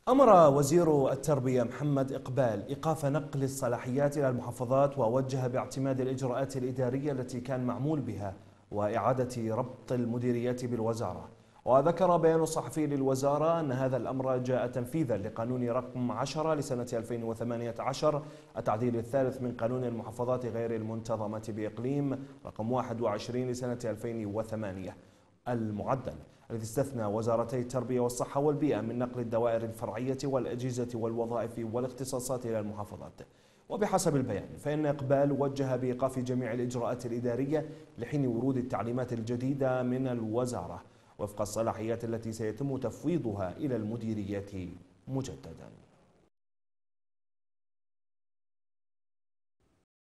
أمر وزير التربية محمد إقبال إيقاف نقل الصلاحيات إلى المحافظات، ووجه باعتماد الإجراءات الإدارية التي كان معمول بها وإعادة ربط المديريات بالوزارة. وذكر بيان صحفي للوزارة أن هذا الأمر جاء تنفيذا لقانون رقم 10 لسنة 2018، التعديل الثالث من قانون المحافظات غير المنتظمة بإقليم رقم 21 لسنة 2008 المعدل، الذي استثنى وزارتي التربية والصحة والبيئة من نقل الدوائر الفرعية والأجهزة والوظائف والاختصاصات إلى المحافظات. وبحسب البيان فإن إقبال وجه بإيقاف جميع الإجراءات الإدارية لحين ورود التعليمات الجديدة من الوزارة وفق الصلاحيات التي سيتم تفويضها إلى المديريات مجددا.